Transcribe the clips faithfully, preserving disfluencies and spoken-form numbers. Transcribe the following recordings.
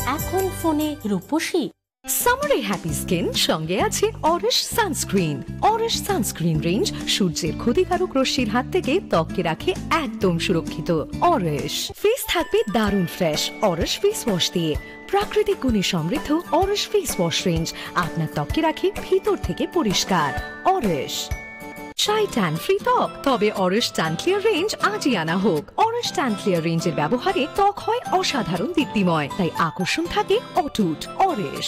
এখন ফোনে রূপসী। সামারে happy skin সঙ্গে আছে Orish sunscreen. Orish sunscreen range সূর্যের ক্ষতিকারক রশ্মির হাত থেকে ত্বককে রাখে একদম সুরক্ষিত। অরিশ ফেস থাকবে দারুণ ফ্রেশ অরিশ ফেস ওয়াশ দিয়ে। প্রাকৃতিক গুণে সমৃদ্ধ অরিশ ফেস ওয়াশ রেঞ্জ আপনার ত্বককে রাখে ভিতর থেকে পরিষ্কার। অরিশ চাই ট্যান ফ্রি ত্বক, তবে অরিশ ট্যান ক্লিয়ার রেঞ্জ আজই আনা হোক। অরিশ ট্যান ক্লিয়ার রেঞ্জের ব্যবহারে ত্বক হয় অসাধারণ দীপ্তিময়, তাই আকর্ষণ থাকে অটুট। অরিশ।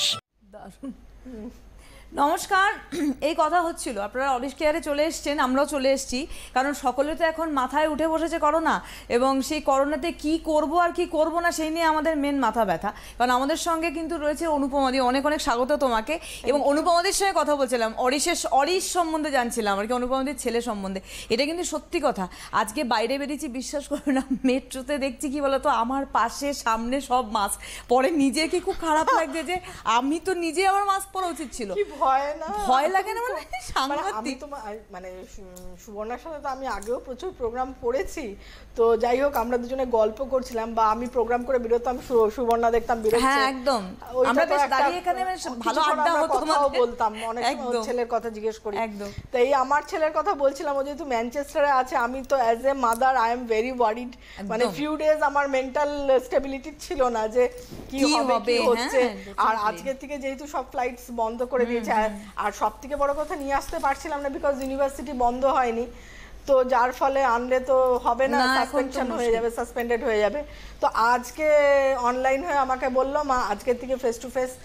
নমস্কার, এই কথা হচ্ছিল, আপনারা অরিশ কেয়ারে চলে এসছেন, আমরাও চলে এসেছি, কারণ সকলে তো এখন মাথায় উঠে বসেছে করোনা, এবং সেই করোনাতে কি করব আর কি করব না সেই নিয়ে আমাদের মেন মাথা ব্যথা। কারণ আমাদের সঙ্গে কিন্তু রয়েছে অনুপমাদি, অনেক অনেক স্বাগত তোমাকে। এবং অনুপমাদির সঙ্গে কথা বলছিলাম, অরিশের অরিশ সম্বন্ধে জানছিলাম আর কি, অনুপমাদির ছেলে সম্বন্ধে। এটা কিন্তু সত্যি কথা, আজকে বাইরে বেরিয়েছি, বিশ্বাস করো না, মেট্রোতে দেখছি কি বলতো, আমার পাশে সামনে সব মাস্ক পরে, নিজে কি খুব খারাপ লাগছে যে আমি তো নিজে আমার মাস্ক পরা উচিত ছিল। ভয় না, ভয় লাগে না, মানে সাংঘাতিক। মানে সুবর্ণার সাথে তো আমি আগেও প্রচুর প্রোগ্রাম করেছি, তো যাই হোক আমরা দুজনে গল্প করছিলাম, বা আমি প্রোগ্রাম করে বেরোতাম, সুবর্ণা দেখতাম বেরোচ্ছে। হ্যাঁ একদম, আমরা বেশ দাঁড়িয়ে এখানে ভালো আড্ডা হতো, কথাও বলতাম, অনেক সময় ছেলের কথা জিজ্ঞেস করি। একদম। তো এই আমার ছেলের কথা বলছিলাম, ও যেহেতু ম্যানচেস্টারে আছে, আমি তো as a mother I am very worried. মানে ফিউ ডেজ আমার মেন্টাল স্টেবিলিটি ছিল না যে কি হবে কি হচ্ছে। আর আজকের থেকে যেহেতু সব ফ্লাইটস বন্ধ করে দিয়েছে, আর সব থেকে বড় কথা নিয়ে আসতে পারছিলাম না বিকজ ইউনিভার্সিটি বন্ধ হয়নি, তো যার ফলে আনলে তো হবে না, সাসপেনশন হয়ে যাবে, সাসপেন্ডেড হয়ে যাবে। তো আজকে অনলাইন হয়ে আমাকে বললো, মা আজকের থেকে ফেস টু ফেস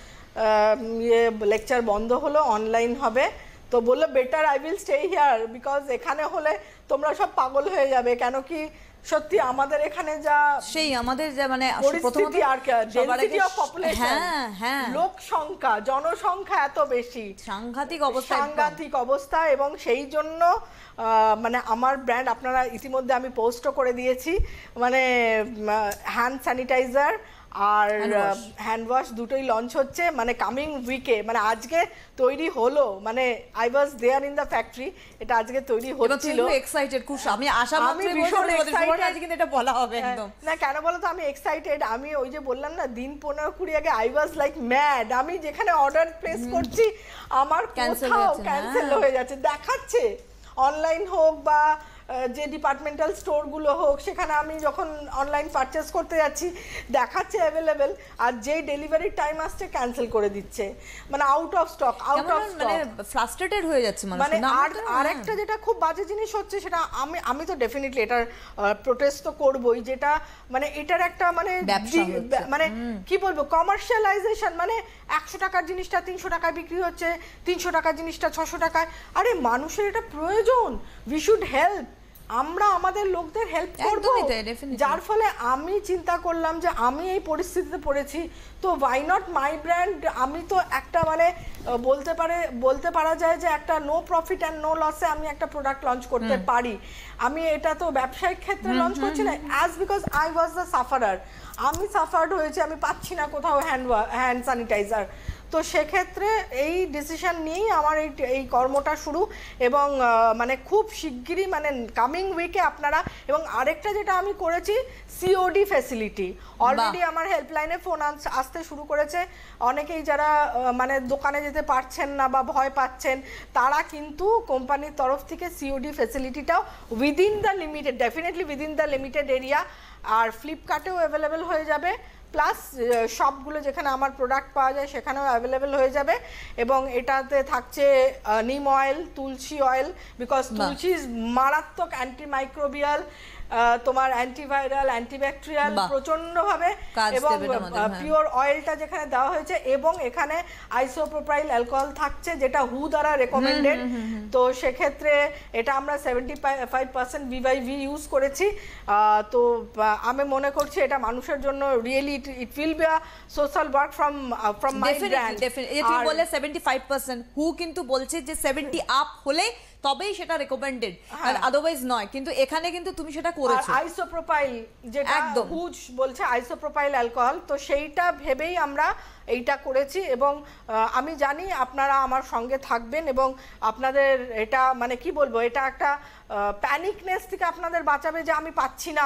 ইয়ে লেকচার বন্ধ হলো, অনলাইন হবে। তো বললো better I will stay here, because এখানে হলে তোমরা সব পাগল হয়ে যাবে। কেন কি সত্যি আমাদের এখানে যা সেই আমাদের যা মানে পরিস্থিতি আর ডেনসিটি অফ পপুলেশন, হ্যাঁ হ্যাঁ, লোক সংখ্যা, জনসংখ্যা এত বেশি, সাংঘাতিক অবস্থা, সাংঘাতিক অবস্থা। এবং সেই জন্য মানে আমার ব্র্যান্ড আপনারা ইতিমধ্যে আমি পোস্টও করে দিয়েছি, মানে হ্যান্ড স্যানিটাইজার আর হ্যান্ড ওয়াশ দুটোই লঞ্চ হচ্ছে, মানে কামিং উইকে, মানে আজকে তৈরি হলো, মানে I was there in the factory, এটা আজকে তৈরি হচ্ছিল। এক্সাইটেড খুব, আমি আশা আমি ভীষণ এক্সাইটেড আজকে এটা বলা হবে একদম। না কেন বলো তো, আমি এক্সাইটেড, আমি ওই যে বললাম না দিন পনেরো কুড়ি আগে আই ওয়াজ লাইক ম্যাড, আমি যেখানে অর্ডার প্লেস করছি আমার কোথাও ক্যান্সেল হয়ে যাচ্ছে, দেখাচ্ছে অনলাইন হোক বা যে ডিপার্টমেন্টাল স্টোরগুলো হোক, সেখানে আমি যখন অনলাইন পারচেস করতে যাচ্ছি দেখাচ্ছে অ্যাভেলেবেল, আর যেই ডেলিভারি টাইম আসছে ক্যান্সেল করে দিচ্ছে, মানে out of stock, out of stock, মানে ফ্রাস্ট্রেটেড হয়ে যাচ্ছে মানুষ। মানে আর আরেকটা যেটা খুব বাজে জিনিস হচ্ছে, সেটা আমি আমি তো ডেফিনেটলি এটার প্রোটেস্ট তো করবই, যেটা মানে এটার একটা মানে মানে কি বলবো কমার্শিয়ালাইজেশন, মানে একশো টাকার জিনিসটা তিনশো টাকায় বিক্রি হচ্ছে, তিনশো টাকার জিনিসটা ছশো টাকায়। আরে মানুষের এটা প্রয়োজন, উই শুড হেল্প, আমরা আমাদের লোকদের হেল্প করব। যার ফলে আমি চিন্তা করলাম যে আমি এই পরিস্থিতিতে পড়েছি, তো ওয়াই নট মাই ব্র্যান্ড। আমি তো একটা মানে বলতে পারে বলতে পারা যায় যে একটা নো প্রফিট অ্যান্ড নো লসে আমি একটা প্রোডাক্ট লঞ্চ করতে পারি। আমি এটা তো ব্যবসায়িক ক্ষেত্রে লঞ্চ করছি না, as because I was the sufferer, আমি সাফার্ড হয়েছি, আমি পাচ্ছি না কোথাও হ্যান্ড হ্যান্ড স্যানিটাইজার। তো সেক্ষেত্রে এই ডিসিশন নিয়েই আমার এই এই কর্মটা শুরু, এবং মানে খুব শিগগিরই মানে কামিং উইকে আপনারা। এবং আরেকটা যেটা আমি করেছি, সিওডি ফ্যাসিলিটি, অলরেডি আমার হেল্পলাইনে ফোন আসতে শুরু করেছে। অনেকেই যারা মানে দোকানে যেতে পারছেন না বা ভয় পাচ্ছেন, তারা কিন্তু কোম্পানির তরফ থেকে সিওডি ফ্যাসিলিটিটাও within the limited, definitely within the limited area, আর ফ্লিপকার্টেও অ্যাভেলেবেল হয়ে যাবে, প্লাস শপগুলো যেখানে আমার প্রোডাক্ট পাওয়া যায় সেখানেও অ্যাভেলেবেল হয়ে যাবে। এবং এটাতে থাকছে neem oil, tulsi oil, because tulsi is মারাত্মক অ্যান্টিমাইক্রোবিয়াল, তোমার অ্যান্টিভাইরাল, অ্যান্টিব্যাকটেরিয়াল প্রচন্ডভাবে, এবং পিওর অয়েলটা যেখানে দেওয়া হয়েছে, এবং এখানে আইসোপ্রোপাইল অ্যালকোহল থাকছে যেটা হু দ্বারা রেকমেন্ডেড। তো সেক্ষেত্রে এটা আমরা seventy five percent V by V use করেছি। তো আমি মনে করছি এটা মানুষের জন্য really it will be a social work from from my brand. তুমি বলে সেভেন্টি ফাইভ পার্সেন্ট, হু কিন্তু বলছে যে সেভেন্টি আপ হলে তবেই সেটা রেকমেন্ডেড, আর আদারওয়াইজ নয়, কিন্তু এখানে কিন্তু তুমি সেটা করেছো। আইসোপ্রোপাইল যেটা হুজ বলছে, আইসোপ্রোপাইল অ্যালকোহল, তো সেইটা ভেবেই আমরা এইটা করেছি। এবং আমি জানি আপনারা আমার সঙ্গে থাকবেন, এবং আপনাদের এটা মানে কি বলবো, এটা একটা প্যানিকনেস থেকে আপনাদের বাঁচাবে যে আমি পাচ্ছি না,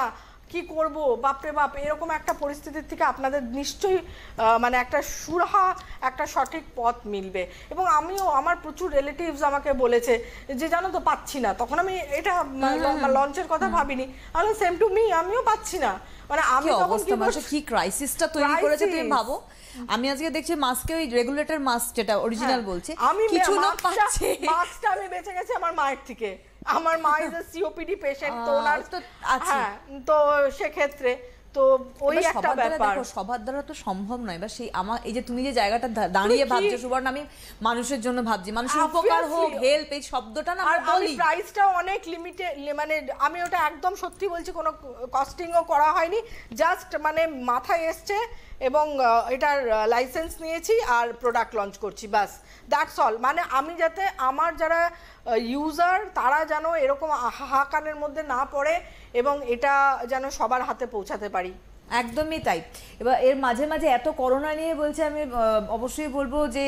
কি করব বাপরে বাপ এরকম একটা পরিস্থিতির থেকে আপনাদের নিশ্চয়ই মানে একটা সুরাহা একটা সঠিক পথ মিলবে। এবং আমিও আমার প্রচুর রিলেটিভস আমাকে বলেছে যে জানো তো পাচ্ছি না, তখন আমি এটা লঞ্চের কথা ভাবিনি, আমি সেম টু মি, আমিও পাচ্ছি না। মানে আমি তখন কি ক্রাইসিসটা তৈরি করেছে তুমি ভাবো। আমি আজকে দেখছি মাস্কে ওই রেগুলেটর মাস্ক যেটা অরিজিনাল বলছে আমি কিছু লোক পাচ্ছে, মাস্কটা আমি বেঁচে গেছি আমার মায়ের থেকে। আমার মা ইজ এ সিওপিডি পেশেন্ট, তো ওনার তো আছে, তো সেক্ষেত্রে তো ওই একটা ব্যাপার। দেখো সবার দ্বারা তো সম্ভব নয়, বা সেই আমার এই যে তুমি যে জায়গাটা দাঁড়িয়ে ভাবছো সুবর্ণ, আমি মানুষের জন্য ভাবছি, মানুষের উপকার হোক, হেল্প, এই শব্দটা না আমরা বলি। আর প্রাইসটা অনেক লিমিটেড, মানে আমি ওটা একদম সত্যি বলছি, কোনো কস্টিংও করা হয়নি, জাস্ট মানে মাথায় এসছে এবং এটার লাইসেন্স নিয়েছি আর প্রোডাক্ট লঞ্চ করছি, বাস দ্যাটস অল। মানে আমি যাতে আমার যারা ইউজার তারা যেন এরকম হাহাকারের মধ্যে না পড়ে এবং এটা যেন সবার হাতে পৌঁছাতে পারি। একদমই তাই। এবার এর মাঝে মাঝে এত করোনা নিয়ে বলছে, আমি অবশ্যই বলবো যে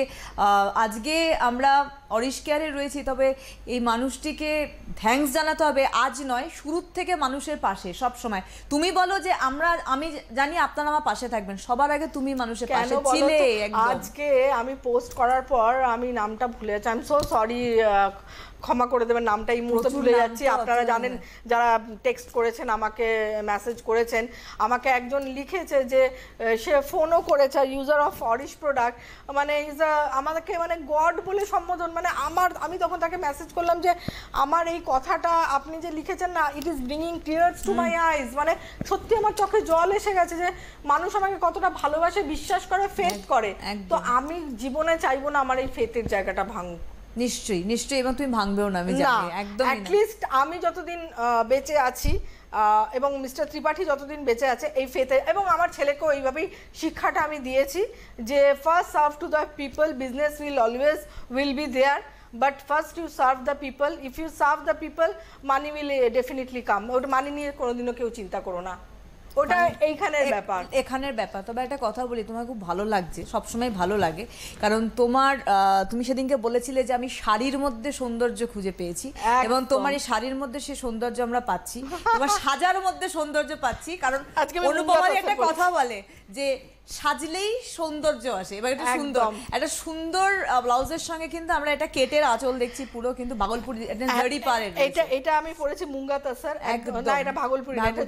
আজকে আমরা অরিশ কেয়ারে রয়েছি, তবে এই মানুষটিকে থ্যাঙ্কস জানাতে হবে, আজ নয় শুরুর থেকে মানুষের পাশে সব সময়। তুমি বলো যে আমরা, আমি জানি আপনারা আমার পাশে থাকবেন, সবার আগে তুমি মানুষের পাশে ছিলে। আজকে আমি পোস্ট করার পর আমি নামটা ভুলে যাচ্ছি, আই এম সো সরি, ক্ষমা করে দেবেন, নামটা এই মুহূর্তে ভুলে যাচ্ছি। আপনারা জানেন যারা টেক্সট করেছেন, আমাকে মেসেজ করেছেন, আমাকে একজন লিখেছে যে সে ফোনও করেছে, ইউজার অফ অরিশ প্রোডাক্ট, মানে ইজ আমাদেরকে মানে গড বলে সম্বোধন। মানে আমার, আমি তখন তাকে মেসেজ করলাম যে আমার এই কথাটা আপনি যে লিখেছেন না, it is bringing tears to my eyes. মানে সত্যি আমার চোখে জল এসে গেছে যে মানুষ আমাকে কতটা ভালোবাসে, বিশ্বাস করে, ফেথ করে। তো আমি জীবনে চাইবো না আমার এই ফেথের জায়গাটা ভাঙুক। নিশ্চয়ই নিশ্চয়ই, এবং তুমি ভাঙবেও না আমি জানি, একদম। অ্যাট লিস্ট আমি যতদিন বেঁচে আছি এবং মিস্টার ত্রিপাঠী যতদিন বেঁচে আছে এই ফেতে, এবং আমার ছেলেকেও এইভাবেই শিক্ষাটা আমি দিয়েছি যে first serve to the people, business will always will be there, but first you serve the people, if you serve the people money will definitely come. ওটা মানি নিয়ে কোনোদিনও কেউ চিন্তা করো না, ওটা এইখানের ব্যাপার, এখানের ব্যাপার। তবে একটা কথা বলি, তোমার খুব ভালো লাগছে, সবসময় ভালো লাগে, কারণ তোমার তুমি সেদিনকে বলেছিলে যে আমি শাড়ির মধ্যে সৌন্দর্য খুঁজে পেয়েছি, এবং তোমার এই শাড়ির মধ্যে সে সৌন্দর্য আমরা পাচ্ছি, তোমার সাজার মধ্যে সৌন্দর্য পাচ্ছি। কারণ অনুপমার একটা কথা বলে যে সাজলেই সৌন্দর্য আসে। এবার এটা সুন্দর, একটা সুন্দর ব্লাউজের সঙ্গে কিন্তু আমরা এটা কেটের আঁচল দেখছি পুরো, কিন্তু ভাগলপুরি জড়ি পারে। এটা এটা আমি পরেছি মুঙ্গাতা স্যার, না এটা ভাগলপুরি, এটা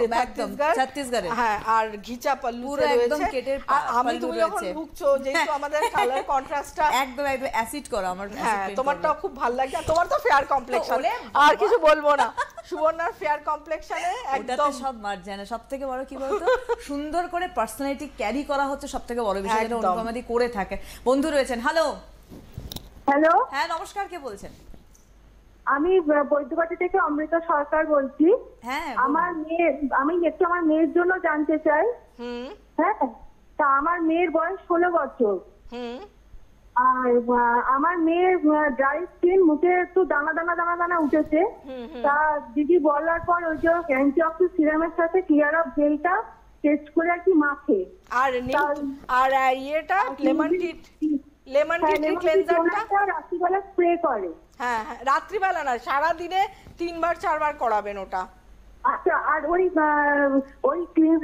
ছত্তিশগড়। হ্যাঁ, আর ঘিচা পাল্লু একদম কেটের আমি, তুমি যখন ভুগছো যেহেতু আমাদের কালার কন্ট্রাস্টটা একদম একদম অ্যাসিড করা, আমার হ্যাঁ তোমারটাও খুব ভালো লাগে, তোমার তো ফেয়ার কমপ্লেক্সন, আর কিছু বলবো না। সুবর্ণার ফেয়ার কমপ্লেক্সনে একদম সব মার যায় না। সবথেকে বড় কি বলতো, সুন্দর করে পার্সোনালিটি ক্যারি করা হচ্ছে সবথেকে বড় বিষয়, যেটা অনুপমাদি করে থাকে। বন্ধু রয়েছেন, হ্যালো হ্যালো হ্যাঁ নমস্কার, কে বলছেন? আমি বৈদ্যবাটি থেকে অমৃতা সরকার বলছি। হ্যাঁ, আমার মেয়ে, আমি একটু আমার মেয়ের জন্য জানতে চাই। হুম, হ্যাঁ, তা আমার মেয়ের বয়স ষোলো বছর। হুম, আর আমার মেয়ের ড্রাই স্কিন, মুখে একটু দানা দানা দানা দানা উঠেছে। তা দিদি বলার পর ওই যে অ্যান্টিঅক্সিডেন্ট সিরামের সাথে ক্লিয়ার অফ জেলটা টেস্ট করে আর কি মাখে, আর আর ইয়েটা লেমন টি, লেমন টি ক্লেনজারটা রাত্রিবেলা স্প্রে করে। হ্যাঁ হ্যাঁ, রাত্রিবেলা না, সারা দিনে তিনবার চারবার করাবেন ওটা। আচ্ছা, আর ওই ওই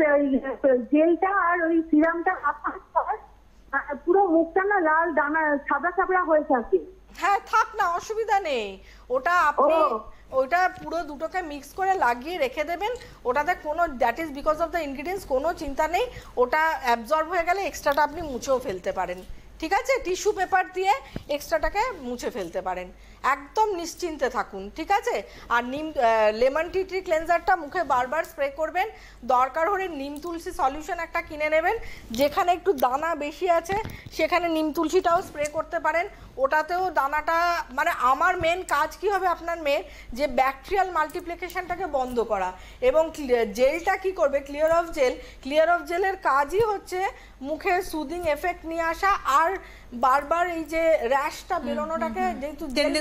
জেলটা আর ওই সিরামটা মাখার পর পুরো মুখটা না লাল দানা সাদা সাদা হয়ে থাকে। হ্যাঁ থাক না, অসুবিধা নেই, ওটা আপনি ওটা পুরো দুটোকে মিক্স করে লাগিয়ে রেখে দেবেন। ওটাতে কোনো, that is because of the ingredients, কোনো চিন্তা নেই, ওটা অ্যাবজর্ব হয়ে গেলে এক্সট্রাটা আপনি মুছেও ফেলতে পারেন, ঠিক আছে? টিস্যু পেপার দিয়ে এক্সট্রাটাকে মুছে ফেলতে পারেন, একদম নিশ্চিন্তে থাকুন, ঠিক আছে? আর নিম লেমন টি ট্রি ক্লেনজারটা মুখে বারবার স্প্রে করবেন, দরকার হলে নিম তুলসী সলিউশন একটা কিনে নেবেন, যেখানে একটু দানা বেশি আছে সেখানে নিম তুলসীটাও স্প্রে করতে পারেন, ওটাতেও দানাটা, মানে আমার মেন কাজ কি হবে আপনার মেয়ের, যে ব্যাকটেরিয়াল মাল্টিপ্লিকেশনটাকে বন্ধ করা, এবং জেলটা কি করবে, clear of gel, clear of জেলের কাজই হচ্ছে মুখে সুদিং এফেক্ট নিয়ে আসা, আর বারবার এই যে র্যাশটা বেরোনোটাকে যেহেতু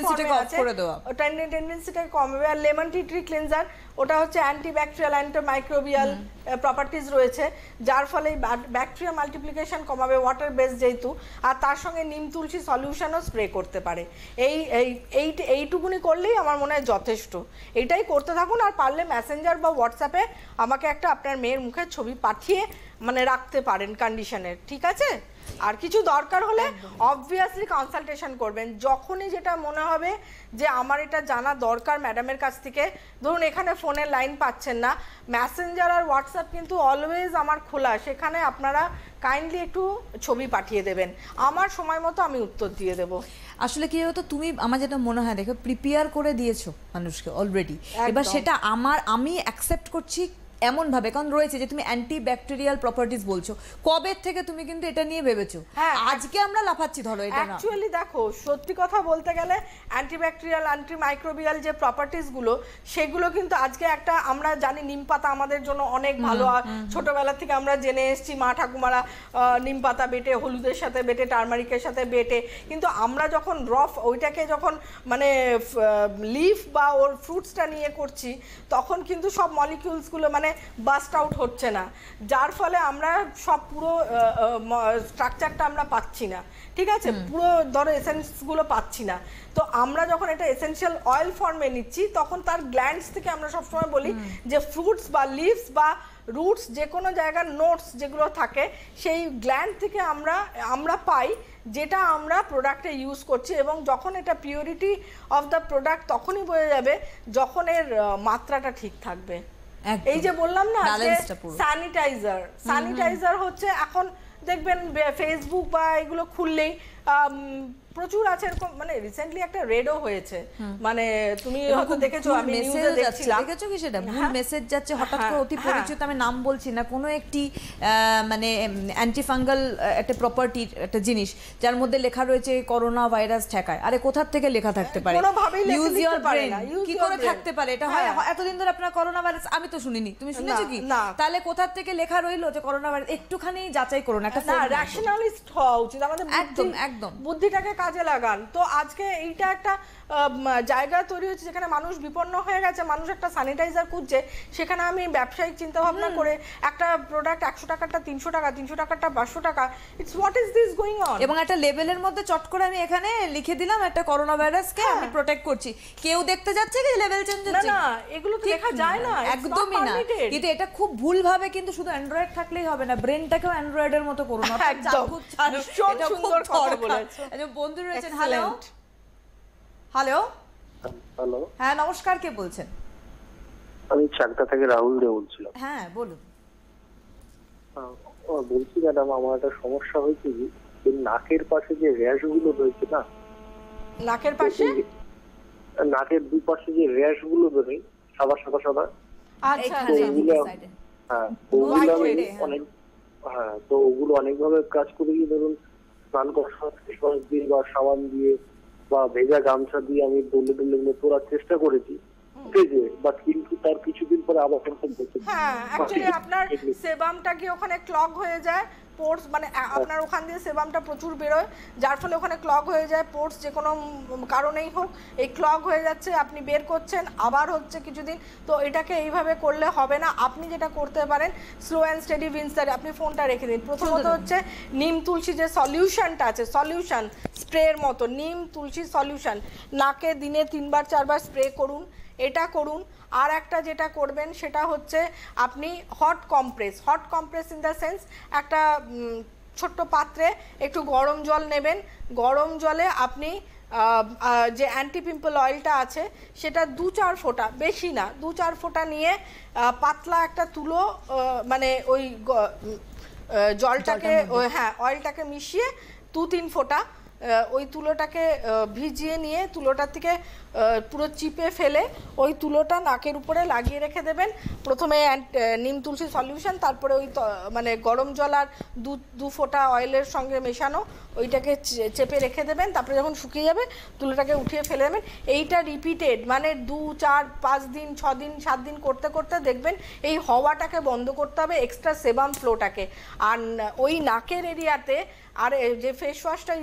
টেন্ডেন্সিটাকে অফ করে দেওয়া, টেন্ডেন্সিটাকে কমাবে। আর লেমন টি ট্রি ক্লিনজার, ওটা হচ্ছে অ্যান্টিব্যাকটেরিয়াল অ্যান্টিমাইক্রোবিয়াল প্রপার্টিজ রয়েছে, যার ফলে ব্যাকটেরিয়া মাল্টিপ্লিকেশন কমাবে, ওয়াটার বেস যেহেতু। আর তার সঙ্গে নিম তুলসী সলিউশনও স্প্রে করতে পারে। এই এই এইটুকুনি করলেই আমার মনে হয় যথেষ্ট। এইটাই করতে থাকুন। আর পারলে মেসেঞ্জার বা হোয়াটসঅ্যাপে আমাকে একটা আপনার মেয়ের মুখের ছবি পাঠিয়ে মানে রাখতে পারেন কন্ডিশনের, ঠিক আছে? আর কিছু দরকার হলে অবভিয়াসলি কনসালটেশন করবেন। যখনই যেটা মনে হবে যে আমার এটা জানা দরকার ম্যাডামের কাছ থেকে, ধরুন এখানে ফোনের লাইন পাচ্ছেন না, মেসেঞ্জার আর হোয়াটসঅ্যাপ কিন্তু অলওয়েজ আমার খোলা, সেখানে আপনারা কাইন্ডলি একটু ছবি পাঠিয়ে দেবেন, আমার সময় মতো আমি উত্তর দিয়ে দেবো। আসলে কি হতো, তুমি আমার যেটা মনে হয় দেখো প্রিপেয়ার করে দিয়েছো মানুষকে অলরেডি, এবার সেটা আমার আমি অ্যাকসেপ্ট করছি এমন ভাবে, কারণ রয়েছে যে তুমি অ্যান্টি ব্যাকটেরিয়াল প্রপার্টিজ বলছো, কবে থেকে তুমি কিন্তু এটা নিয়ে ভেবেছো, আজকে আমরা লাফাচ্ছি ধরো এটা না। অ্যাকচুয়ালি দেখো সত্যি কথা বলতে গেলে অ্যান্টিব্যাকটেরিয়াল অ্যান্টিমাইক্রোবিয়াল যে প্রপার্টিজ গুলো, সেগুলো কিন্তু আজকে একটা আমরা জানি নিম পাতা আমাদের জন্য অনেক ভালো, ছোটবেলা থেকে আমরা জেনে এসেছি মা ঠাকুমারা নিম পাতা বেটে হলুদের সাথে বেটে টার্মারিকের সাথে বেটে, কিন্তু আমরা যখন রফ ওইটাকে যখন মানে লিফ বা ওর ফ্রুটসটা নিয়ে করছি, তখন কিন্তু সব মলিকিউলসগুলো মানে বাস্ট আউট হচ্ছে না, যার ফলে আমরা সব পুরো স্ট্রাকচারটা আমরা পাচ্ছি না, ঠিক আছে? পুরো ধরো এসেন্সগুলো পাচ্ছি না। তো আমরা যখন এটা এসেনশিয়াল অয়েল ফর্মে নিচ্ছি, তখন তার গ্ল্যান্ডস থেকে আমরা সবসময় বলি যে ফ্রুটস বা লিভস বা রুটস যে কোনো জায়গার নোটস যেগুলো থাকে, সেই গ্ল্যান্ড থেকে আমরা আমরা পাই, যেটা আমরা প্রোডাক্টে ইউজ করছি। এবং যখন এটা পিউরিটি অফ দ্য প্রোডাক্ট তখনই বোঝা যাবে যখন এর মাত্রাটা ঠিক থাকবে। এই যে বললাম না স্যানিটাইজার, স্যানিটাইজার হচ্ছে এখন দেখবেন ফেসবুক বা এগুলো খুললেই প্রচুর আছে এরকম, মানে রিসেন্টলি একটা রেডও হয়েছে, মানে তুমি হয়তো দেখেছো, আমি নিউজে দেখছিলাম, দেখেছো কি সেটা ভুল মেসেজ যাচ্ছে হঠাৎ করে, অতি পরিচিত, আমি নাম বলছি না, কোনো একটি মানে অ্যান্টি ফাঙ্গাল একটা প্রপার্টির একটা জিনিস যার মধ্যে লেখা রয়েছে করোনা ভাইরাস ঠেকায়। আরে কোথা থেকে লেখা থাকতে পারে? ইউজ ইওর ব্রেন, কি করে থাকতে পারে এটা? হয় এতদিন ধরে আপনার করোনা ভাইরাস আমি তো শুনিনি, তুমি শুনেছো কি? তাহলে কোথা থেকে লেখা রইলো যে করোনা ভাইরাস? একটুখানি যাচাই করুন, একটা র্যাশনালিস্ট হওয়া উচিত আমাদের, একদম একদম বুদ্ধিটাকে কাজে লাগান। তো আজকে এইটা একটা জায়গা তৈরি হচ্ছে যেখানে মানুষ বিপন্ন হয়ে গেছে, মানুষ একটা স্যানিটাইজার খুঁজছে, সেখানে আমি ব্যবসায়িক চিন্তা ভাবনা করে একটা প্রোডাক্ট একশো টাকাটা তিনশো টাকা, তিনশো টাকাটা পাঁচশো টাকা, it's what is this going on? এবং একটা লেবেলের মধ্যে চট করে আমি এখানে লিখে দিলাম একটা করোনা ভাইরাসকে আমি প্রোটেক্ট করছি, কেউ দেখতে যাচ্ছে কি লেবেল চেঞ্জ হচ্ছে? না না, এগুলো তো লেখা যায় না, একদমই না। কিন্তু এটা খুব ভুল ভাবে, কিন্তু শুধু অ্যান্ড্রয়েড থাকলেই হবে না, ব্রেনটাকেও অ্যান্ড্রয়েডের মতো করুন। একদম সুন্দর কথা বলেছো। বন্ধু রয়েছেন, হ্যালো হ্যালো হ্যালো, হ্যাঁ নমস্কার, কে বলছেন? আমি চাকদা থেকে রাহুল দে বলছিলাম। হ্যাঁ বলুন। বলছি ম্যাডাম, আমার একটা সমস্যা হয়েছে, যে নাকের পাশে যে র্যাশ গুলো রয়েছে না, নাকের পাশে নাকের দুই পাশে যে র্যাশ গুলো বেরোয় সাদা সাদা সাদা, আচ্ছা হ্যাঁ ওগুলো অনেক, হ্যাঁ তো ওগুলো অনেকভাবে কাজ করে গিয়ে ধরুন স্নান করার সময় দিয়ে বা সাবান দিয়ে বা ভেজা গামছা দিয়ে আমি ডলে ডলে গুলো তোলার চেষ্টা করেছি, ঠিক আছে, বাট কিন্তু তার কিছুদিন পরে আবার হ্যাঁ অ্যাকচুয়ালি আপনার সেবামটা কি ওখানে ক্লগ হয়ে যায়, পোর্স মানে আপনার ওখান দিয়ে সেবামটা প্রচুর বেরোয়, যার ফলে ওখানে ক্লগ হয়ে যায়, পোর্স যে কোনো কারণেই হোক এই ক্লগ হয়ে যাচ্ছে, আপনি বের করছেন আবার হচ্ছে কিছুদিন, তো এটাকে এইভাবে করলে হবে না। আপনি যেটা করতে পারেন স্লো অ্যান্ড স্টেডি উইন্সারে আপনি ফোনটা রেখে দিন। প্রথমত হচ্ছে নিম তুলসী যে সলিউশনটা আছে, সলিউশন স্প্রের মতো নিম তুলসী সলিউশন নাকে দিনে তিনবার চারবার স্প্রে করুন, এটা করুন। আর একটা যেটা করবেন সেটা হচ্ছে আপনি hot compress, hot compress in the sense একটা ছোট্ট পাত্রে একটু গরম জল নেবেন, গরম জলে আপনি যে অ্যান্টি পিম্পল অয়েলটা আছে সেটা দু চার ফোঁটা, বেশি না, দু চার ফোঁটা নিয়ে পাতলা একটা তুলো মানে ওই জলটাকে হ্যাঁ অয়েলটাকে মিশিয়ে দু তিন ফোঁটা ওই তুলোটাকে ভিজিয়ে নিয়ে তুলোটার থেকে পুরো চিপে ফেলে ওই তুলোটা নাকের উপরে লাগিয়ে রেখে দেবেন। প্রথমে নিম তুলসী সলিউশন, তারপরে ওই মানে গরম জল আর দু দু ফোঁটা অয়েলের সঙ্গে মেশানো ওইটাকে চেপে রেখে দেবেন। তারপরে যখন শুকিয়ে যাবে তুলোটাকে উঠিয়ে ফেলে দেবেন। এইটা রিপিটেড মানে দু চার পাঁচ দিন ছ দিন সাত দিন করতে করতে দেখবেন এই হওয়াটাকে বন্ধ করতে হবে, এক্সট্রা সেবাম ফ্লোটাকে। আর ওই নাকের এরিয়াতে আর যে ফেস ওয়াশটা ইউজ করবেন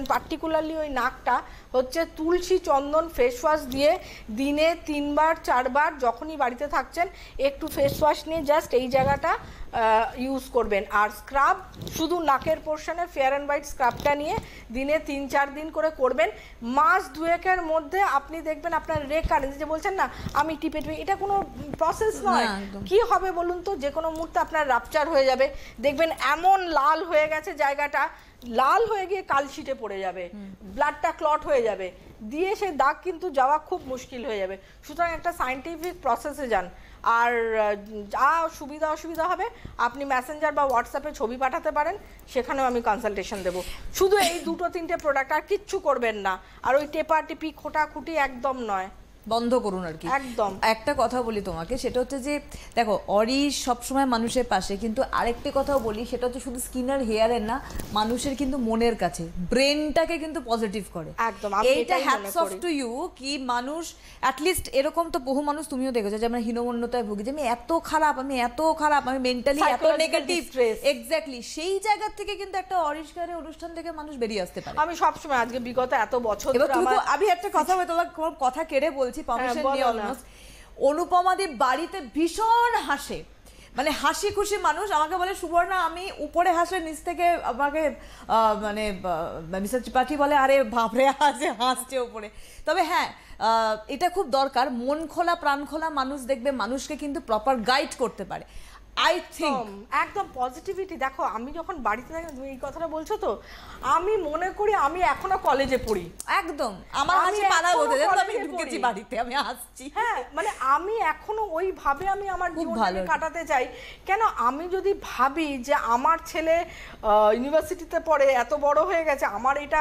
পার্টিকুলারলি ওই নাকটা হচ্ছে তুলসী চন্দন ফেস ওয়াশ দিয়ে দিনে তিনবার চারবার যখনই বাড়িতে থাকছেন একটু ফেস ওয়াশ নিয়ে জাস্ট এই জায়গাটা ইউজ করবেন। আর স্ক্রাব শুধু নাকের পোর্শনে ফেয়ার অ্যান্ড হোয়াইট স্ক্রাবটা নিয়ে দিনে তিন চার দিন করে করবেন। মাস দুয়েকের মধ্যে আপনি দেখবেন আপনার রেকারেন্স, যে বলছেন না আমি টিপে টিপে, এটা কোনো প্রসেস নয়। কি হবে বলুন তো, যে কোনো মুহূর্তে আপনার রাপচার হয়ে যাবে, দেখবেন এমন লাল হয়ে গেছে জায়গাটা, লাল হয়ে গিয়ে কালশিটে পড়ে যাবে, ব্লাডটা ক্লট হয়ে যাবে, দিয়ে সেই দাগ কিন্তু যাওয়া খুব মুশকিল হয়ে যাবে। সুতরাং একটা সায়েন্টিফিক প্রসেসে যান। আর যা সুবিধা অসুবিধা হবে আপনি মেসেঞ্জার বা হোয়াটসঅ্যাপে ছবি পাঠাতে পারেন, সেখানেও আমি কনসালটেশন দেবো। শুধু এই দুটো তিনটে প্রোডাক্ট, আর কিচ্ছু করবেন না। আর ওই টেপা টিপি খোটাখুটি একদম নয়, বন্ধ করুন আর কি। একদম। একটা কথা বলি তোমাকে, সেটা হচ্ছে যে দেখো অরিশ সবসময় মানুষের পাশে, কিন্তু আরেকটি কথাও বলি, সেটা হচ্ছে শুধু স্কিন আর হেয়ারের না, মানুষের কিন্তু মনের কাছে, ব্রেনটাকে কিন্তু পজিটিভ করে। একদম, এইটা হ্যাটস অফ টু ইউ কি মানুষ অ্যাটলিস্ট এরকম তো বহু মানুষ তুমিও দেখেছো যে আমরা হীনমন্যতায় ভুগি, যে আমি এত খারাপ, আমি এত খারাপ, আমি মেন্টালি এত নেগেটিভ। এক্স্যাক্টলি সেই জায়গা থেকে কিন্তু একটা অরিশ কেয়ারের অনুষ্ঠান থেকে মানুষ বেরিয়ে আসতে পারে। আমি সবসময় আজকে বিগত এত বছর আমি একটা কথা বলি, তোমার কথা কেড়ে বলছি, অনুপমাদি বাড়িতে ভীষণ হাসে, মানে হাসি খুশি মানুষ। আমাকে বলে সুবর্ণা আমি উপরে হাসে, নিচ থেকে আমাকে মানে মিস্টার ত্রিপাঠী বলে আরে বাপরে হাসে, হাসছে উপরে। তবে হ্যাঁ, এটা খুব দরকার, মন খোলা প্রাণ খোলা মানুষ দেখবে মানুষকে কিন্তু প্রপার গাইড করতে পারে। আই থিঙ্ক একদম পজিটিভিটি। দেখো আমি যখন বাড়িতে থাকি, তুমি এই কথাটা বলছো তো, আমি মনে করি আমি এখনো কলেজে পড়ি। একদম আমার হাসি পালা বলতে দেন, আমি ঢুকেছি বাড়িতে, আমি আসছি। হ্যাঁ, মানে আমি এখনো ওইভাবে আমি আমার জীবনটাকে কাটাতে চাই। কেন, আমি যদি ভাবি যে আমার ছেলে ইউনিভার্সিটিতে পড়ে এত বড় হয়ে গেছে, আমার এটা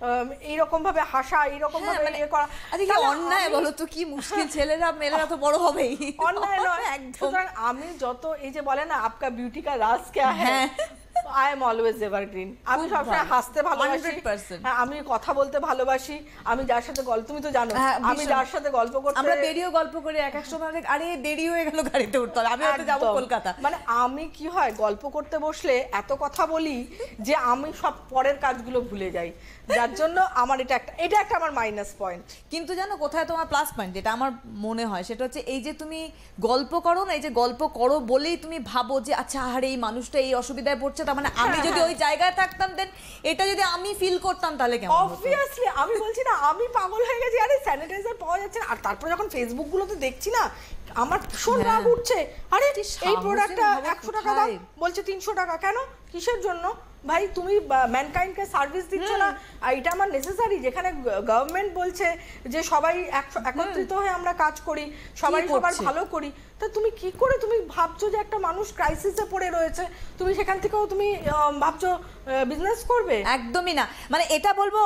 এইরকম ভাবে হাসা, এইরকম ভাবে ইয়ে করা, আজকে অন্যায় বলো তো, কি মুশকিল, ছেলেরা মেয়েরা তো বড় হবেই, অন্যায় নয় একদম। সুতরাং আমি যত এই যে বলে না আপকা বিউটি কা রাজ क्या है, আই এম অলওয়েজ এভারগ্রিন। আমি সবসময় হাসতে ভালোবাসি, আমি কথা বলতে ভালোবাসি, আমি যার সাথে গল্প, তুমি তো জানো আমি যার সাথে গল্প করতে, আমরা দেরিও গল্প করি, এক এক সময় আরে দেরি হয়ে গেল গাড়িতে উঠতে হবে, আমি হয়তো যাবো কলকাতা। মানে আমি কি হয় গল্প করতে বসলে এত কথা বলি যে আমি সব পরের কাজগুলো ভুলে যাই, যার জন্য আমার এটা একটা এটা একটা আমার মাইনাস পয়েন্ট। কিন্তু জানো কোথায় তোমার প্লাস পয়েন্ট, যেটা আমার মনে হয় সেটা হচ্ছে এই যে তুমি গল্প করো না, এই যে গল্প করো বলেই তুমি ভাবো যে আচ্ছা আরে এই মানুষটা এই অসুবিধায় পড়ছে, তার মানে আমি যদি ওই জায়গায় থাকতাম দেন এটা যদি আমি ফিল করতাম তাহলে কেমন হতো। অবভিয়াসলি আমি বলছি না আমি পাগল হয়ে গেছি, আরে স্যানিটাইজার পাওয়া যাচ্ছে না, আর তারপরে যখন ফেসবুক গুলোতে দেখছি না আমার ভীষণ রাগ উঠছে, আরে এই প্রোডাক্টটা একশো টাকা দাম বলছে তিনশো টাকা, কেন কিসের জন্য ভাই? তুমি ম্যানকাইন্ডকে সার্ভিস দিচ্ছ না, এটা আমার নেসেসারি। যেখানে গভর্নমেন্ট বলছে যে সবাই একত্রিত হয়ে আমরা কাজ করি, সবাই সবার ভালো করি, তা তুমি কি করে তুমি ভাবছো যে একটা মানুষ ক্রাইসিসে পড়ে রয়েছে, তুমি সেখান থেকেও তুমি ভাবছো বিজনেস করবে? একদমই না। মানে এটা বলবো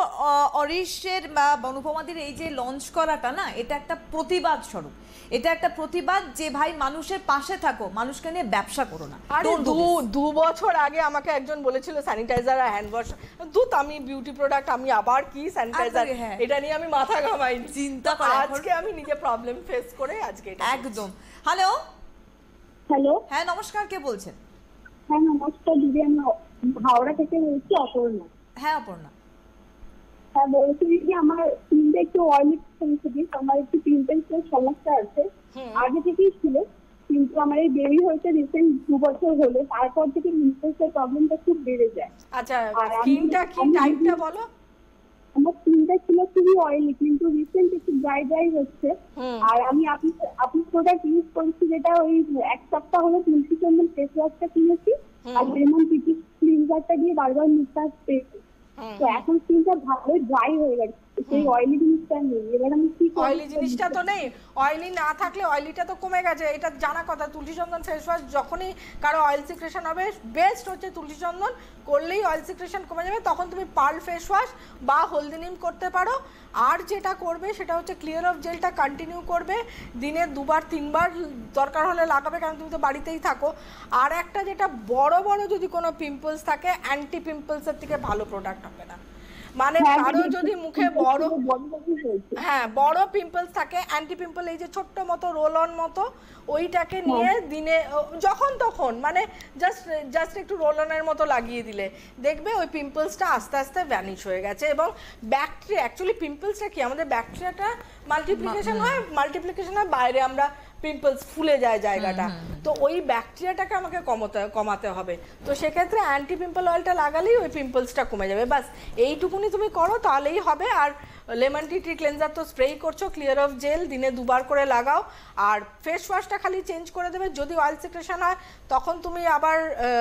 অরিশের বা অনুপমাদির এই যে লঞ্চ করাটা না, এটা একটা প্রতিবাদ স্বরূপ, এটা একটা প্রতিবাদ যে ভাই মানুষের পাশে থাকো, মানুষকে নিয়ে ব্যবসা করো না। দু বছর আগে আমাকে একজন বলেছিল স্যানিটাইজার আর হ্যান্ড ওয়াশ, দুধ আমি বিউটি প্রোডাক্ট, আমি আবার কি স্যানিটাইজার, এটা নিয়ে আমি মাথা ঘামাইনি, চিন্তা করে আজকে আমি নিজে প্রবলেম ফেস করে আজকে একদম। হ্যালো হ্যালো, হ্যাঁ নমস্কার, কে বলছেন? হ্যাঁ নমস্কার দিদি, আমি হাওড়া থেকে বলছি, অপর্ণা। হ্যাঁ অপর্ণা, হ্যাঁ বলছি দিদি আমার স্কিনটা একটু অয়েলি, আমার একটু পিম্পলসের সমস্যা আছে, আগে থেকেই ছিল, কিন্তু আমার এই বেবি হয়েছে রিসেন্ট দু বছর হলো, তারপর থেকে পিম্পলসের প্রবলেমটা খুব বেড়ে যায়। আচ্ছা স্কিনটা কি টাইপটা বলো? আমার স্কিনটা ছিল খুবই অয়েলি, কিন্তু রিসেন্ট একটু ড্রাই ড্রাই হচ্ছে। আর আমি আপনি আপনি প্রোডাক্ট ইউজ করছি, যেটা ওই এক সপ্তাহ হলো তুলসী চন্দন ফেস ওয়াশটা কিনেছি আর লেমন পিপি ক্লিনজারটা দিয়ে বারবার মুখটা পেয়েছি, তো এখন স্কিনটা ভালো ড্রাই হয়ে গেছে, সেই অয়েলি জিনিসটা নেই। এবার আমি কি করব? অয়েলি জিনিসটা তো নেই, অয়েলি না থাকলে অয়েলিটা তো কমে গেছে, এটা জানা কথা। তুলসী চন্দন ফেস ওয়াশ যখনই কারো অয়েল সিক্রেশন হবে, বেস্ট হচ্ছে তুলসী চন্দন করলেই অয়েল সিক্রেশন কমে যাবে, তখন তুমি পার্ল ফেস ওয়াশ বা হলদি নিম করতে পারো। আর যেটা করবে সেটা হচ্ছে ক্লিয়ার অফ জেলটা কন্টিনিউ করবে, দিনে দুবার তিনবার দরকার হলে লাগাবে, কারণ তুমি তো বাড়িতেই থাকো। আর একটা যেটা বড় বড় যদি কোনো পিম্পলস থাকে, অ্যান্টি পিম্পলসের থেকে ভালো প্রোডাক্ট হবে না। মানে কারো যদি মুখে বড় হ্যাঁ বড় পিম্পলস থাকে, অ্যান্টি পিম্পল এই যে ছোট্ট মতো রোল অন মতো, ওইটাকে নিয়ে দিনে যখন তখন মানে জাস্ট জাস্ট একটু রোল অনের মতো লাগিয়ে দিলে দেখবে ওই পিম্পলসটা আস্তে আস্তে ভ্যানিশ হয়ে গেছে। এবং ব্যাকটেরিয়া, অ্যাকচুয়ালি পিম্পলসটা কি, আমাদের ব্যাকটেরিয়াটা মাল্টিপ্লিকেশন হয়, মাল্টিপ্লিকেশন হয় বাইরে আমরা পিম্পলস ফুলে যায় জায়গাটা, তো ওই ব্যাকটেরিয়াটাকে আমাকে কমাতে কমাতে হবে। তো সেক্ষেত্রে অ্যান্টি পিম্পল অয়েলটা লাগালেই ওই পিম্পলসটা কমে যাবে। বাস এইটুকুনি তুমি করো তাহলেই হবে। আর লেমন টি ট্রি ক্লেন্সার তো স্প্রেই করছো, ক্লিয়ার অফ জেল দিনে দুবার করে লাগাও। আর ফেস ওয়াশটা খালি চেঞ্জ করে দেবে, যদি অয়েল সিক্রেশন হয় তখন তুমি আবার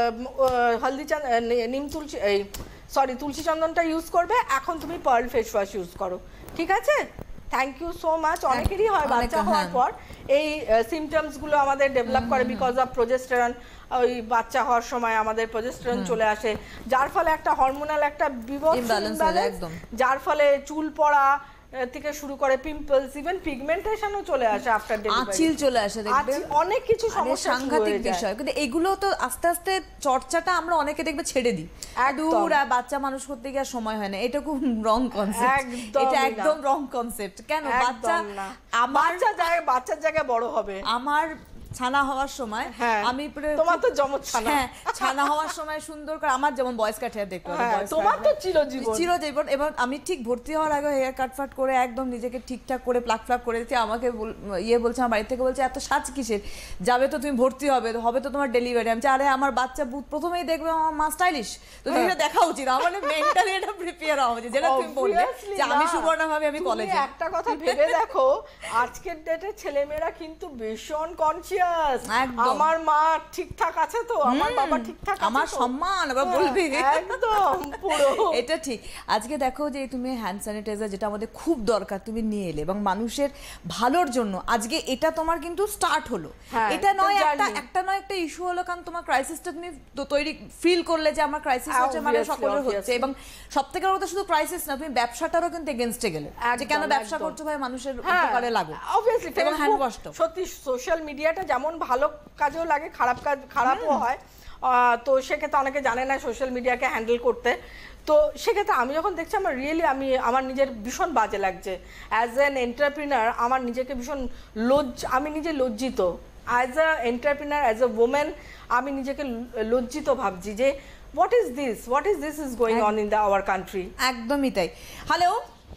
হলদি নিম তুলসী এই সরি তুলসী চন্দনটা ইউজ করবে। এখন তুমি পার্ল ফেস ওয়াশ ইউজ করো, ঠিক আছে? Thank you so much. অনেকেরই হয় বাচ্চা হওয়ার পর এই সিমটমসগুলো আমাদের ডেভেলপ করে বিকজ অফ প্রোজেস্টেরন। ওই বাচ্চা হওয়ার সময় আমাদের প্রোজেস্টেরন চলে আসে, যার ফলে একটা হরমোনাল একটা বিভৎস ইমব্যালেন্স, যার ফলে চুল পড়া থেকে শুরু করে পিম্পলস, ইভেন পিগমেন্টেশনও চলে আসে আফটার ডেলিভারি, আঁচিল চলে আসে, দেখবে অনেক কিছু সমস্যা, সাংঘাতিক বিষয়। কিন্তু এগুলো তো আস্তে আস্তে চর্চাটা আমরা অনেকে দেখবে ছেড়ে দিই, দূর বাচ্চা মানুষ করতে গিয়ে সময় হয় না। এটা খুব রং কনসেপ্ট, এটা একদম রং কনসেপ্ট। কেন বাচ্চা আমার জায়গায় বাচ্চার জায়গায় বড় হবে। আমার ছানা হওয়ার সময় আমি তোমার তো জমজ ছানা, হ্যাঁ ছানা হওয়ার সময় সুন্দর করে আমার যেমন বয়স কাট হেয়ার দেখতে হবে, তোমার তো চিরজীবন চিরজীবন। এবং আমি ঠিক ভর্তি হওয়ার আগে হেয়ার কাট ফাট করে একদম নিজেকে ঠিকঠাক করে প্লাক ফ্লাক করে দিচ্ছি। আমাকে ইয়ে বলছে আমার বাড়ি থেকে বলছে এত সাজ কিসের, যাবে তো তুমি ভর্তি হবে, হবে তো তোমার ডেলিভারি। আমি আরে আমার বাচ্চা প্রথমেই দেখবে আমার মা স্টাইলিশ, তো তুমি দেখা উচিত, আমার মেন্টালি এটা প্রিপেয়ার হওয়া উচিত। যেটা তুমি বললে যে আমি সুবর্ণা ভাবে আমি কলেজে, একটা কথা ভেবে দেখো আজকের ডেটে ছেলেমেয়েরা কিন্তু ভীষণ কনসিয়াস। আমার মা ঠিকঠাক আছে তো, আমার বাবা ঠিকঠাক আছে, আমার সম্মান আবার বলবি একদম পুরো এটা ঠিক। আজকে দেখো যে তুমি হ্যান্ড স্যানিটাইজার যেটা আমাদের খুব দরকার তুমি নিয়ে এলে, এবং মানুষের ভালোর জন্য আজকে এটা তোমার কিন্তু স্টার্ট হলো। এটা নয় একটা একটা নয় একটা ইস্যু হলো, কারণ তোমার ক্রাইসিসটা তুমি তৈরি ফিল করলে যে আমার ক্রাইসিস হচ্ছে, মানে সকলের হচ্ছে। এবং সবথেকে বড় কথা শুধু ক্রাইসিস না, তুমি ব্যবসাটারও কিন্তু এগেইনস্টে গেলে যে কেন ব্যবসা করছো ভাই, মানুষের উপকারে লাগো। অবভিয়াসলি এবং হ্যান্ড ওয়াশটা সত্যি সোশ্যাল মিডিয়াটা যেমন ভালো কাজেও লাগে, খারাপ কাজ খারাপও হয়। তো সেক্ষেত্রে অনেকে জানে না সোশ্যাল মিডিয়াকে হ্যান্ডেল করতে। তো সেক্ষেত্রে আমি যখন দেখছি আমার রিয়েলি আমি আমার নিজের ভীষণ বাজে লাগছে। অ্যাজ অ্যান এন্টারপ্রিনার আমার নিজেকে ভীষণ লজ্জ আমি নিজে লজ্জিত। As a entrepreneur, as a women আমি নিজেকে লজ্জিত ভাবছি যে what is this what is this is going on in the our country. একদমই তাই। হ্যালো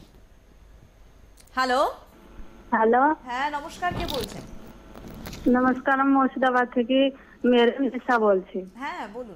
হ্যালো হ্যালো, হ্যাঁ নমস্কার, কে বলছেন? নমস্কার, আমি মুর্শিদাবাদ থেকে মেরেনিসা বলছি। হ্যাঁ বলুন।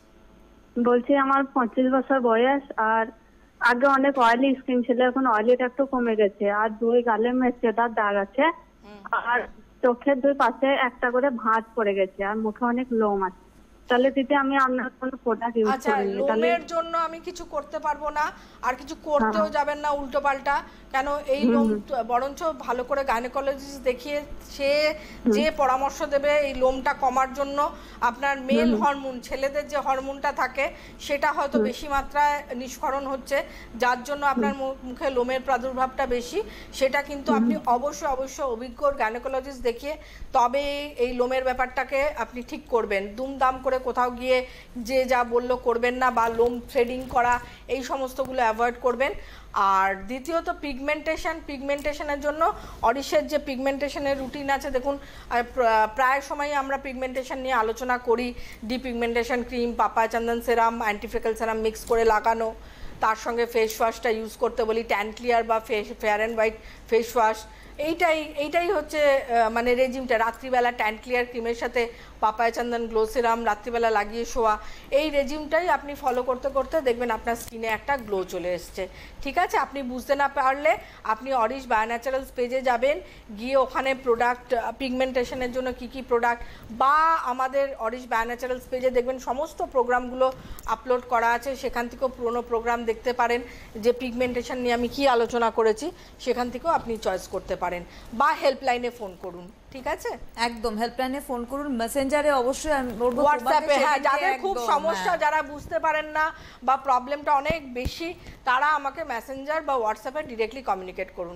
বলছি আমার পঁচিশ বছর বয়স, আর আগে অনেক অয়েলি স্কিন ছিল, এখন অয়েলিটা একটু কমে গেছে, আর দুই গালে মেচেদার দাগ আছে, আর চোখের দুই পাশে একটা করে ভাঁজ পড়ে গেছে, আর মুখে অনেক লোম আছে। তাহলে দিদি আমি আপনার কোনো প্রোডাক্ট ইউজ আচ্ছা, লোমের জন্য আমি কিছু করতে পারবো না, আর কিছু করতেও যাবেন না উল্টো পাল্টা। কেন এই লোম বরঞ্চ ভালো করে গাইনোকোলজিস্ট দেখিয়ে সে যে পরামর্শ দেবে এই লোমটা কমার জন্য। আপনার মেল হরমোন, ছেলেদের যে হরমোনটা থাকে সেটা হয়তো বেশি মাত্রায় নিষ্করণ হচ্ছে, যার জন্য আপনার মুখে লোমের প্রাদুর্ভাবটা বেশি। সেটা কিন্তু আপনি অবশ্যই অবশ্যই অভিজ্ঞ গাইনোকোলজিস্ট দেখিয়ে তবে এই লোমের ব্যাপারটাকে আপনি ঠিক করবেন। দুমদাম করে কোথাও গিয়ে যে যা বললো করবেন না, বা লোম থ্রেডিং করা এই সমস্তগুলো অ্যাভয়েড করবেন। আর দ্বিতীয়ত পিগমেন্টেশন, পিগমেন্টেশনের জন্য অরিশের যে পিগমেন্টেশনের রুটিন আছে, দেখুন প্রায় সময় আমরা পিগমেন্টেশন নিয়ে আলোচনা করি। Depigmentation cream, papaya chandan serum, অ্যান্টিফেকাল সেরাম মিক্স করে লাগানো, তার সঙ্গে ফেস ওয়াশটা ইউজ করতে বলি, ট্যান ক্লিয়ার বা face fair and white face wash. এইটাই এইটাই হচ্ছে মানে রেজিমটা। রাত্রিবেলা ট্যান ক্লিয়ার ক্রিমের সাথে পাপায়া চন্দন গ্লো সিরাম রাত্রিবেলা লাগিয়ে শোয়া, এই রেজিমটাই আপনি ফলো করতে করতে দেখবেন আপনার স্কিনে একটা গ্লো চলে এসছে। ঠিক আছে, আপনি বুঝতে না পারলে আপনি অরিশ বায়োন্যাচারালস পেজে যাবেন, গিয়ে ওখানে প্রোডাক্ট পিগমেন্টেশনের জন্য কি কি প্রোডাক্ট, বা আমাদের অরিশ বায়োন্যাচারালস পেজে দেখবেন সমস্ত প্রোগ্রামগুলো আপলোড করা আছে, সেখান থেকেও পুরোনো প্রোগ্রাম দেখতে পারেন যে পিগমেন্টেশন নিয়ে আমি কি আলোচনা করেছি, সেখান থেকেও আপনি চয়েস করতে পারেন, বা হেল্পলাইনে ফোন করুন। ঠিক আছে, একদম হেল্পলাইনে ফোন করুন, মেসেঞ্জারে অবশ্যই, আমি বলবো হোয়াটসঅ্যাপে। হ্যাঁ, যাদের খুব সমস্যা, যারা বুঝতে পারেন না বা প্রবলেমটা অনেক বেশি, তারা আমাকে মেসেঞ্জার বা হোয়াটসঅ্যাপে ডিরেক্টলি কমিউনিকেট করুন।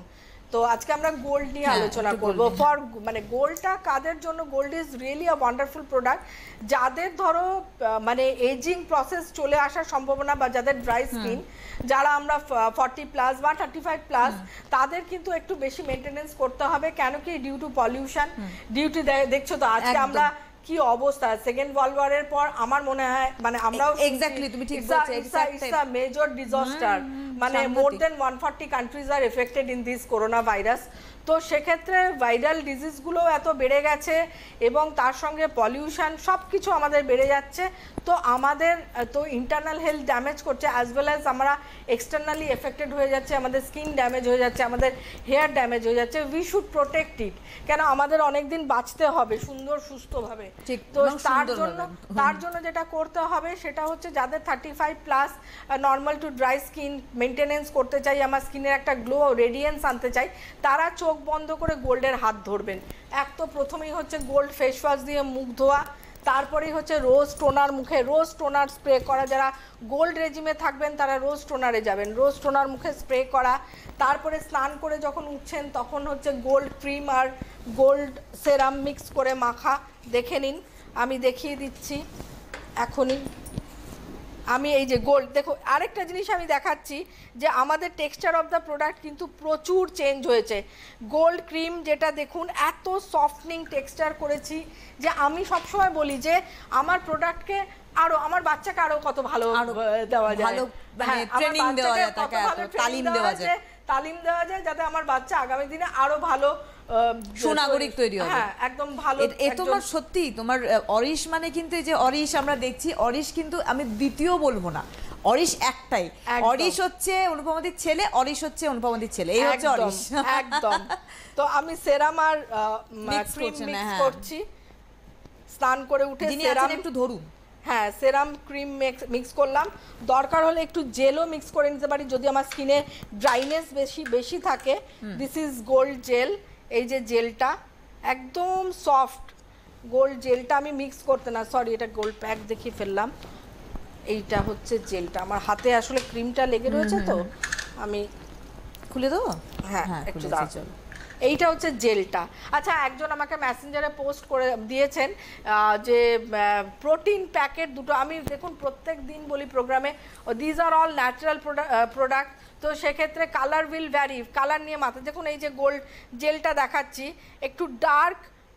তো আজকে আমরা গোল্ড নিয়ে আলোচনা করব ফর মানে গোল্ডটা কাদের জন্য gold is really a wonderful product যাদের ধরো মানে এজিং প্রসেস চলে আসার সম্ভাবনা বা যাদের ড্রাই স্কিন যারা আমরা ফর্টি প্লাস বা থার্টি ফাইভ প্লাস তাদের কিন্তু একটু বেশি মেনটেনেন্স করতে হবে কেন কি due to pollution due to দেখছো তো আজকে আমরা কি অবস্থা সেকেন্ড ওয়ার্ল্ড ওয়ারের পর আমার মনে হয় মানে আমরাও এক্স্যাক্টলি তুমি ঠিক বলছো ইটস আ মেজর ডিজাস্টার মানে more than one forty countries are affected in this corona virus তো সেক্ষেত্রে ভাইরাল ডিজিজগুলো এত বেড়ে গেছে এবং তার সঙ্গে পলিউশন সব কিছু আমাদের বেড়ে যাচ্ছে তো আমাদের তো ইন্টারনাল হেলথ ড্যামেজ করছে অ্যাজ ওয়েল অ্যাজ আমরা এক্সটার্নালি এফেক্টেড হয়ে যাচ্ছে আমাদের স্কিন ড্যামেজ হয়ে যাচ্ছে আমাদের হেয়ার ড্যামেজ হয়ে যাচ্ছে উই শুড প্রোটেক্ট ইট কেন আমাদের অনেক দিন বাঁচতে হবে সুন্দর সুস্থভাবে তো তার জন্য তার জন্য যেটা করতে হবে সেটা হচ্ছে যাদের thirty five plus normal to dry skin maintenance করতে চাই আমার স্কিনের একটা গ্লো রেডিয়েন্স আনতে চাই তারা চোখ বন্ধ করে গোল্ডের হাত ধরবেন এক তো প্রথমেই হচ্ছে গোল্ড ফেস ওয়াশ দিয়ে মুখ ধোয়া তারপরেই হচ্ছে রোজ টোনার মুখে রোজ টোনার স্প্রে করা যারা গোল্ড রেজিমে থাকবেন তারা রোজ টোনারে যাবেন রোজ টোনার মুখে স্প্রে করা তারপরে স্নান করে যখন উঠছেন তখন হচ্ছে গোল্ড ক্রিম আর গোল্ড সেরাম মিক্স করে মাখা দেখে নিন আমি দেখিয়ে দিচ্ছি এখনই আমি এই যে গোল্ড দেখো আরেকটা জিনিস আমি দেখাচ্ছি যে আমাদের টেক্সচার অফ দ্য প্রোডাক্ট কিন্তু প্রচুর চেঞ্জ হয়েছে গোল্ড ক্রিম যেটা দেখুন এত সফটনিং টেক্সচার করেছি যে আমি সবসময় বলি যে আমার প্রোডাক্টকে আরো আমার বাচ্চাকে আরো কত ভালো দেওয়া যায় ভালো মানে ট্রেনিং দেওয়া যায় তাকে তালিম দেওয়া যায় তালিম দেওয়া যায় যাতে আমার বাচ্চা আগামী দিনে আরো ভালো সুনাগরিক তৈরি হবে হ্যাঁ একদম ভালো এ তোমার সত্যি তোমার অরিশ মানে কিন্তু এই যে অরিশ আমরা দেখছি অরিশ কিন্তু আমি দ্বিতীয় বলবো না অরিশ একটাই অরিশ হচ্ছে অনুপমাদির ছেলে অরিশ হচ্ছে অনুপমাদির ছেলে এই হচ্ছে অরিশ একদম তো আমি সেরাম আর ক্রিম মিক্স করছি স্নান করে উঠে সেরাম একটু ধরুন হ্যাঁ সেরাম ক্রিম মিক্স করলাম দরকার হলে একটু জেলও মিক্স করে নিতে পারি যদি আমার স্কিনে ড্রাইনেস বেশি বেশি থাকে দিস ইজ গোল্ড জেল এই যে জেলটা একদম সফট গোল্ড জেলটা আমি মিক্স করতে না সরি এটা গোল্ড প্যাক দেখিয়ে ফেললাম এইটা হচ্ছে জেলটা আমার হাতে আসলে ক্রিমটা লেগে রয়েছে তো আমি খুলে দেবো হ্যাঁ একটু দাঁড়াও এইটা হচ্ছে জেলটা আচ্ছা একজন আমাকে মেসেঞ্জারে পোস্ট করে দিয়েছেন যে প্রোটিন প্যাকেট দুটো আমি দেখুন প্রত্যেক দিন বলি প্রোগ্রামে these are all natural product তো সেক্ষেত্রে কালার উইল ভ্যারি কালার নিয়ে মাথা দেখুন এই যে গোল্ড জেলটা দেখাচ্ছি একটু ডার্ক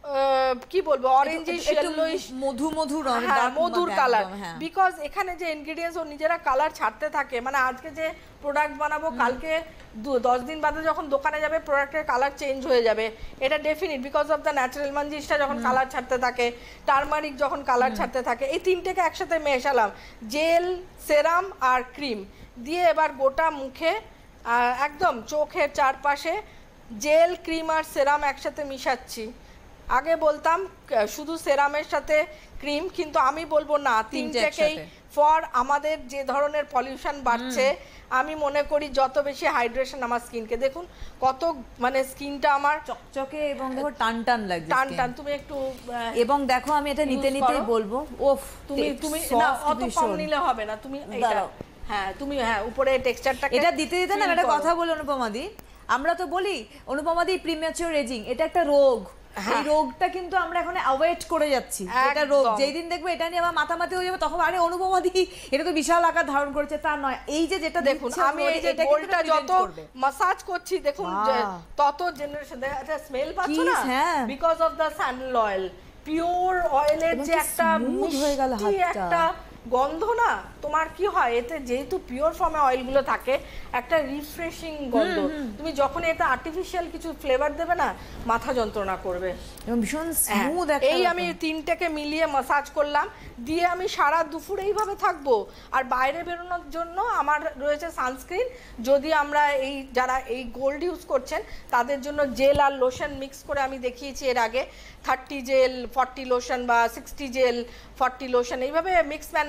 কি বলবো অরেঞ্জিশ ইয়েলোইশ মধু মধু রং মধুর কালার বিকজ এখানে যে ইনগ্রেডিয়েন্টস ও নিজেরা কালার ছাড়তে থাকে মানে আজকে যে প্রোডাক্ট বানাবো কালকে দশ দিন বাদে যখন দোকানে যাবে প্রোডাক্টের কালার চেঞ্জ হয়ে যাবে এটা definite because of the natural মঞ্জিসটা যখন কালার ছাড়তে থাকে টারমারিক যখন কালার ছাড়তে থাকে এই তিনটেকে একসাথে মেশালাম জেল সেরাম আর ক্রিম দিয়ে এবার গোটা মুখে একদম চোখের চারপাশে জেল ক্রিম আর সেরাম একসাথে মিশাচ্ছি আগে বলতাম শুধু সেরামের সাথে ক্রিম কিন্তু আমি বলবো না তিনটেকেই ফর আমাদের যে ধরনের পলিউশন বাড়ছে আমি মনে করি যত বেশি হাইড্রেশন আমার স্কিনকে দেখুন কত মানে স্কিনটা আমার চকচকে এবং দেখো টান টান লাগছে টান টান তুমি একটু এবং দেখো আমি এটা নিতে নিতেই বলবো ওফ তুমি তুমি না অত কম নিলে হবে না তুমি এটা হ্যাঁ তুমি হ্যাঁ উপরে টেক্সচারটা এটা দিতে দিতে না একটা কথা বলি অনুপমাদি আমরা তো বলি অনুপমাদি প্রিম্যাচিওর এজিং এটা একটা রোগ এই রোগটা কিন্তু আমরা এখন অ্যাভয়েড করে যাচ্ছি এটা রোগ যেই দিন দেখবে এটা নিয়ে আমার মাথামাতি হয়ে যাবে তখন আরে অনুপমাদি এটা তো বিশাল আকার ধারণ করেছে তা নয় এই যে যেটা দেখুন আমি এই যে গোলটা যত মাসাজ করছি দেখুন তত জেনারেশন দেখা যাচ্ছে স্মেল পাচ্ছ না because of the sandal oil pure অয়েলের যে একটা স্মুথ হয়ে গেল হাতটা একটা গন্ধ না তোমার কি হয় এতে যেহেতু পিওর ফর্মে অয়েলগুলো থাকে একটা রিফ্রেশিং গন্ধ তুমি যখন এটা আর্টিফিশিয়াল কিছু ফ্লেভার দেবে না মাথা যন্ত্রণা করবে এবং ভীষণ স্মুথ একটা এই আমি তিনটাকে মিলিয়ে মাসাজ করলাম দিয়ে আমি সারা দুপুর এইভাবে থাকবো আর বাইরে বেরোনোর জন্য আমার রয়েছে সানস্ক্রিন যদি আমরা এই যারা এই গোল্ড ইউজ করছেন তাদের জন্য জেল আর লোশন মিক্স করে আমি দেখিয়েছি এর আগে থার্টি জেল ফর্টি লোশন বা সিক্সটি জেল ফর্টি লোশন এইভাবে মিক্স ম্যান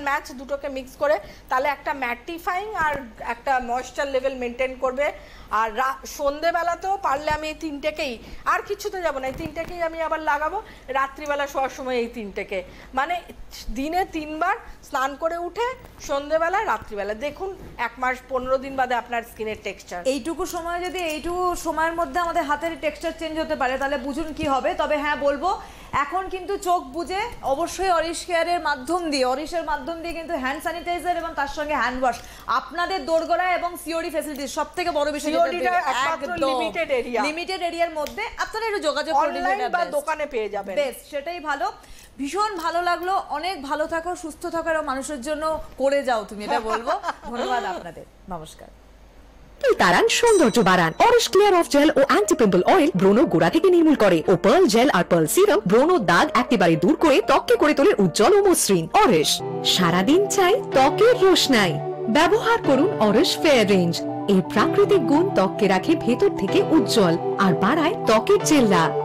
ম্যাচ দুটোকে মিক্স করে, তাহলে একটা ম্যাটিফাইং আর একটা ময়েশ্চার লেভেল মেনটেন করবে। আর সন্ধেবেলাতেও পারলে আমি এই তিনটেকেই, আর কিছুতে যাবো না, এই তিনটেকেই আমি আবার লাগাবো রাত্রিবেলা শোয়ার সময়, এই তিনটেকে মানে দিনে তিনবার স্নান করে উঠে সন্ধেবেলা রাত্রিবেলা। দেখুন এক মাস পনেরো দিন বাদে আপনার স্কিনের টেক্সচার। এইটুকু সময় যদি এইটুকু সময়ের মধ্যে আমাদের হাতের টেক্সচার চেঞ্জ হতে পারে তাহলে বুঝুন কি হবে। তবে হ্যাঁ বলবো, এখন কিন্তু চোখ বুঝে অবশ্যই অরিশ কেয়ারের মাধ্যম দিয়ে, অরিশের মাধ্যম দিয়ে কিন্তু হ্যান্ড স্যানিটাইজার এবং তার সঙ্গে হ্যান্ড ওয়াশ আপনাদের দোরগোড়া এবং সিওডি ফ্যাসিলিটি সব থেকে বড় বিষয়, লিমিটেড এরিয়া, লিমিটেড এরিয়ার মধ্যে আপনারা একটু যোগাযোগ করে অনলাইন বা দোকানে পেয়ে যাবেন, বেশ সেটাই ভালো। ভীষণ ভালো লাগলো, অনেক ভালো থাকো, সুস্থ থাকো এবং মানুষের জন্য করে যাও তুমি, এটা বলবো। ধন্যবাদ আপনাদের, নমস্কার। তারান সৌন্দর্য বাড়ান। অরিশ ক্লিয়ার অফ জেল ও অ্যান্টি পিম্পল অয়েল ব্রণ গোড়া থেকে নির্মূল করে ও পার্ল জেল আর পার্ল সিরাম ব্রণ দাগ একেবারে দূর করে ত্বককে করে তোলে উজ্জ্বল ও মসৃণ। অরিশ, সারাদিন চাই ত্বকের রোশনাই। ব্যবহার করুন অরিশ ফেয়ার রেঞ্জ। এর প্রাকৃতিক গুণ ত্বককে রাখে ভেতর থেকে উজ্জ্বল আর বাড়ায় ত্বকের চেল্লা।